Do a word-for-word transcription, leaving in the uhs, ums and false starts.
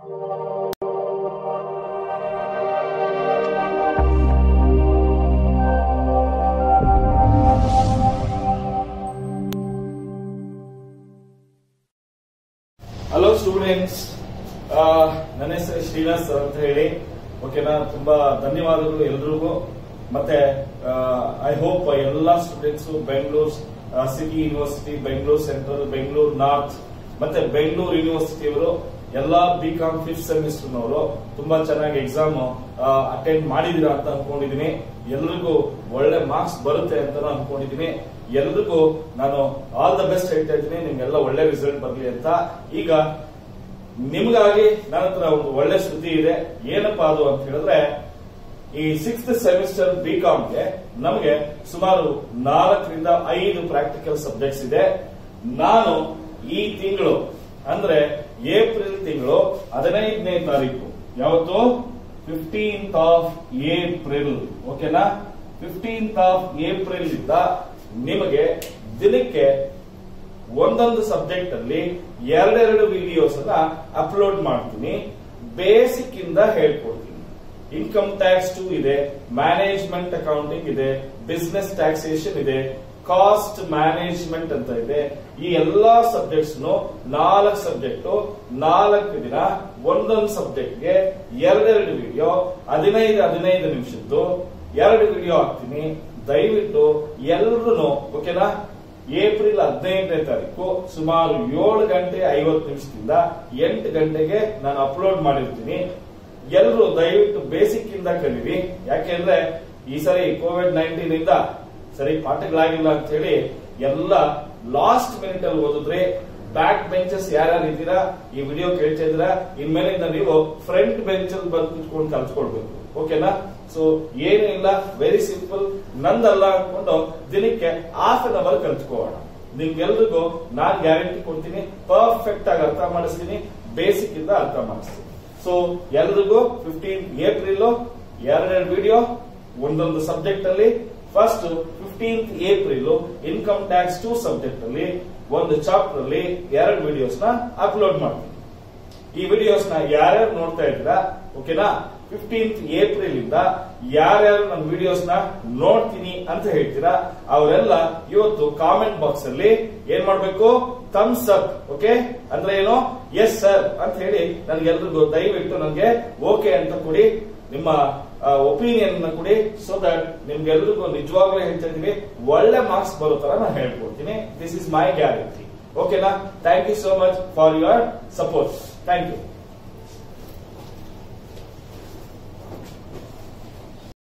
Hello students, ನನ್ನ ಹೆಸರು Srinivas sir ಅಂತ ಹೇಳಿ. ಓಕೆನಾ, ತುಂಬಾ ಧನ್ಯವಾದಗಳು ಎಲ್ರಿಗೂ. ಮತ್ತೆ ಐ ಹೋಪ್ ಎಲ್ಲಾ students Bengaluru city university, Bengaluru central, Bengaluru north ಮತ್ತೆ ಬೆಂಗಳೂರು ಯೂನಿವರ್ಸಿಟಿ ಅವರು ಎಲ್ಲಾ ಬಿ ಕಾಮ್ ಫಿಫ್ತ್ ಸೆಮಿಸ್ಟರ್ನವರು ತುಂಬಾ ಚೆನ್ನಾಗಿ ಎಕ್ಸಾಮ್ ಅಟೆಂಡ್ ಮಾಡಿದೀರಾ ಅಂತ ಅನ್ಕೊಂಡಿದೀನಿ. ಎಲ್ರಿಗೂ ಒಳ್ಳೆ ಮಾರ್ಕ್ಸ್ ಬರುತ್ತೆ ಅಂತ ಅನ್ಕೊಂಡಿದೀನಿ. ಎಲ್ರಿಗೂ ನಾನು ಆಲ್ ದ ಬೆಸ್ಟ್ ಹೇಳ್ತಾ ಇದ್ದೀನಿ, ನಿಮ್ಗೆಲ್ಲ ಒಳ್ಳೆ ರಿಸಲ್ಟ್ ಬರಲಿ ಅಂತ. ಈಗ ನಿಮ್ಗಾಗಿ ನನ್ನ ಹತ್ರ ಒಂದು ಒಳ್ಳೆ ಸುದ್ದಿ ಇದೆ. ಏನಪ್ಪಾ ಅದು ಅಂತ ಹೇಳಿದ್ರೆ, ಈ ಸಿಕ್ಸ್ತ್ ಸೆಮಿಸ್ಟರ್ ಬಿ ಕಾಮ್ಗೆ ನಮಗೆ ಸುಮಾರು ನಾಲ್ಕರಿಂದ ಐದು ಪ್ರಾಕ್ಟಿಕಲ್ ಸಬ್ಜೆಕ್ಟ್ಸ್ ಇದೆ. ನಾನು ಈ ತಿಂಗಳು ಅಂದ್ರೆ ಏಪ್ರಿಲ್ ತಿಂಗಳು ಹದಿನೈದನೇ ತಾರೀಕು, ಯಾವತ್ತು ಫಿಫ್ಟೀನ್ತ್ ಆಫ್ ಏಪ್ರಿಲ್, ಓಕೆನಾ, ಫಿಫ್ಟೀನ್ತ್ ಆಫ್ ಏಪ್ರಿಲ್ ಇಂದ ನಿಮಗೆ ದಿನಕ್ಕೆ ಒಂದೊಂದು ಸಬ್ಜೆಕ್ಟ್ ಅಲ್ಲಿ ಎರಡೆರಡು ವಿಡಿಯೋಸ್ ಅನ್ನ ಅಪ್ಲೋಡ್ ಮಾಡ್ತೀನಿ. ಬೇಸಿಕ್ ಇಂದ ಹೇಳ್ಕೊಡ್ತೀನಿ. ಇನ್ಕಮ್ ಟ್ಯಾಕ್ಸ್ ಟು ಇದೆ, ಮ್ಯಾನೇಜ್ಮೆಂಟ್ ಅಕೌಂಟಿಂಗ್ ಇದೆ, ಬಿಸಿನೆಸ್ ಟ್ಯಾಕ್ಸೇಷನ್ ಇದೆ, ಕಾಸ್ಟ್ ಮ್ಯಾನೇಜ್ಮೆಂಟ್ ಅಂತ ಇದೆ. ಈ ಎಲ್ಲಾ ಸಬ್ಜೆಕ್ಟ್ಸ್ ನಾಲ್ಕು ಸಬ್ಜೆಕ್ಟ್ ನಾಲ್ಕು ದಿನ ಒಂದೊಂದು ಸಬ್ಜೆಕ್ಟ್ಗೆ ಎರಡೆರಡು ವಿಡಿಯೋ ಹದಿನೈದು ಹದಿನೈದು ನಿಮಿಷದ್ದು ಎರಡು ವಿಡಿಯೋ ಹಾಕ್ತೀನಿ. ದಯವಿಟ್ಟು ಎಲ್ರು ಓಕೆನಾ, ಏಪ್ರಿಲ್ ಹದಿನೈದನೇ ತಾರೀಕು ಸುಮಾರು ಏಳು ಗಂಟೆ ಐವತ್ತು ನಿಮಿಷದಿಂದ ಎಂಟು ಗಂಟೆಗೆ ನಾನು ಅಪ್ಲೋಡ್ ಮಾಡಿರ್ತೀನಿ. ಎಲ್ಲರೂ ದಯವಿಟ್ಟು ಬೇಸಿಕ್ ಇಂದ ಕಲೀರಿ. ಯಾಕೆಂದ್ರೆ ಈ ಸರಿ ಕೋವಿಡ್ ನೈನ್ಟೀನ್ ಇಂದ ಸರಿ ಪಾಠಗಳಾಗಿಲ್ಲ ಅಂತ ಹೇಳಿ ಎಲ್ಲ ಲಾಸ್ಟ್ ಮಿನಿಟ್ ಅಲ್ಲಿ ಓದಿದ್ರೆ, ಬ್ಯಾಕ್ ಬೆಂಚಸ್ ಯಾರ್ಯಾರು ಇದ್ದೀರಾ ಈ ವಿಡಿಯೋ ಕೇಳ್ತಾ ಇದ್ದೀರಾ, ಇನ್ಮೇಲಿಂದ ನೀವು ಫ್ರಂಟ್ ಬೆಂಚ್ ಅಲ್ಲಿ ಬಂದು ಕುತ್ಕೊಂಡು ಕಲ್ತ್ಕೊಳ್ಬೇಕು. ಓಕೆನಾ? ಸೊ ಏನೂ ಇಲ್ಲ, ವೆರಿ ಸಿಂಪಲ್. ನಂದಲ್ಲ ಅನ್ಕೊಂಡು ದಿನಕ್ಕೆ ಹಾಫ್ ಅನ್ ಅವರ್ ಕಲ್ತ್ಕೋಣ. ನಿಮ್ಗೆಲ್ರಿಗೂ ನಾನ್ ಗ್ಯಾರಂಟಿ ಕೊಡ್ತೀನಿ, ಪರ್ಫೆಕ್ಟ್ ಆಗಿ ಅರ್ಥ ಮಾಡಿಸ್ತೀನಿ, ಬೇಸಿಕ್ ಇಂದ ಅರ್ಥ ಮಾಡಿಸ್ತೀನಿ. ಸೊ ಎಲ್ರಿಗೂ ಫಿಫ್ಟೀನ್ ಏಪ್ರಿಲ್ ಎರಡೆರಡು ವಿಡಿಯೋ ಒಂದೊಂದು ಸಬ್ಜೆಕ್ಟ್ ಅಲ್ಲಿ. First fifteenth April income tax two subject ಅಲ್ಲಿ ಒಂದು ಚಾಪ್ಟರ್ ಅಲ್ಲಿ ಎರಡು ವಿಡಿಯೋಸ್ ನ ಅಪ್ಲೋಡ್ ಮಾಡ್ತೀನಿ. ಈ ವಿಡಿಯೋಸ್ ನ ಯಾರ್ಯಾರು ನೋಡ್ತಾ ಇದ್ದೀರಾ, ಓಕೆನಾ, ಫಿಫ್ಟೀನ್ತ್ ಏಪ್ರಿಲ್ ಇಂದ ಯಾರ್ಯಾರು ನನ್ನ ವಿಡಿಯೋಸ್ ನ ನೋಡ್ತೀನಿ ಅಂತ ಹೇಳ್ತೀರಾ ಅವರೆಲ್ಲ ಇವತ್ತು ಕಾಮೆಂಟ್ ಬಾಕ್ಸ್ ಅಲ್ಲಿ ಏನ್ ಮಾಡ್ಬೇಕು, ಥಮ್ಸ್ ಅಪ್. ಓಕೆ ಅಂದ್ರೆ ಏನು, ಎಸ್ ಸರ್ ಅಂತ ಹೇಳಿ ನನ್ಗೆಲ್ರಿಗೂ ದಯವಿಟ್ಟು ನನಗೆ ಓಕೆ ಅಂತ ಕೊಡಿ, ನಿಮ್ಮ ಒಪಿನಿಯನ್ ಕೊಡಿ. ಸೊ ದಟ್ ನಿಮ್ಗೆಲ್ರಿಗೂ ನಿಜವಾಗ್ಲೂ ಹೇಳ್ತಾ ಇದೀವಿ, ಒಳ್ಳೆ ಮಾರ್ಕ್ಸ್ ಬರೋ ತರ ನಾನು ಹೇಳ್ಕೊಡ್ತೀನಿ. This is my guarantee. ಓಕೆನಾ? Thank you so much for your support. Thank you.